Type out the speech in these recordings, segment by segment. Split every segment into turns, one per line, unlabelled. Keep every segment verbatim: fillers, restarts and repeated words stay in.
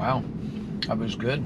Wow, that was good.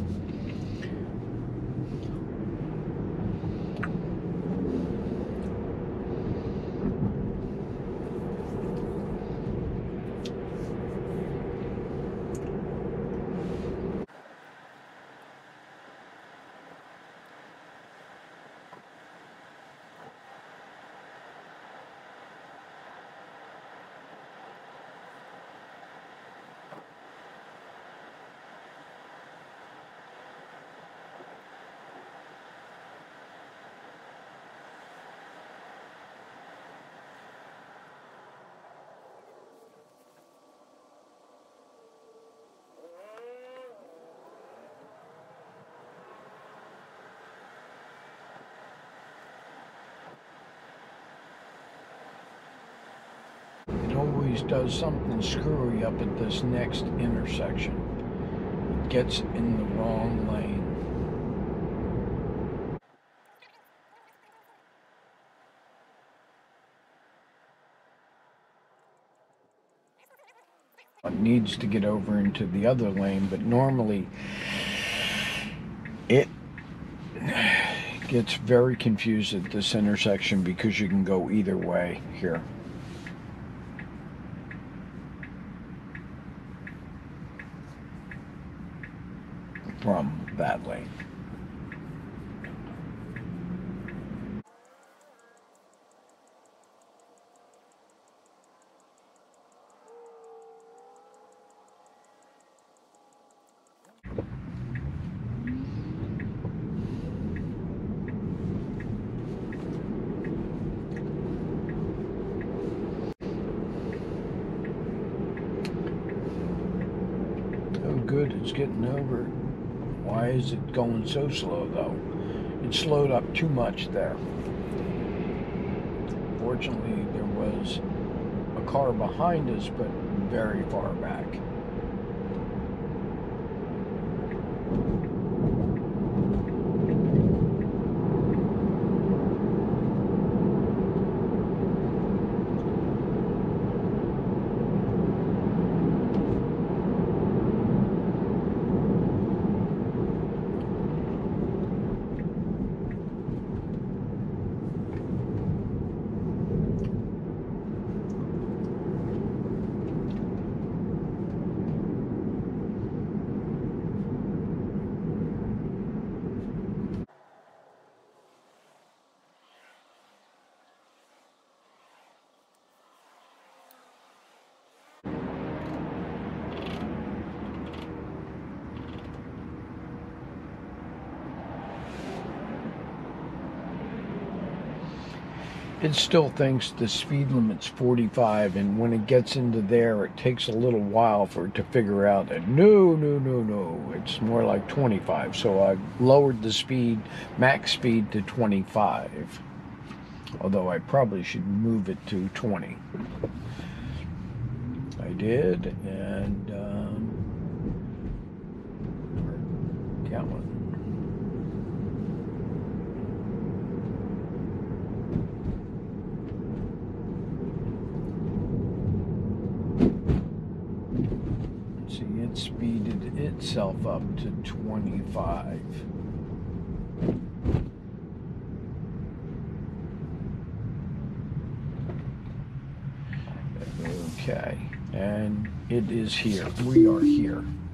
It always does something screwy up at this next intersection. It gets in the wrong lane. It needs to get over into the other lane, but normally it gets very confused at this intersection because you can go either way here. From that lane. Oh good, it's getting over. Why is it going so slow though? It slowed up too much there. Fortunately, there was a car behind us, but very far back. It still thinks the speed limit's forty-five, and when it gets into there, it takes a little while for it to figure out that no, no, no, no, it's more like twenty-five. So I lowered the speed, max speed, to twenty-five. Although I probably should move it to twenty. I did, and um, count one. It speeded itself up to twenty-five. Okay, and it is here. We are here.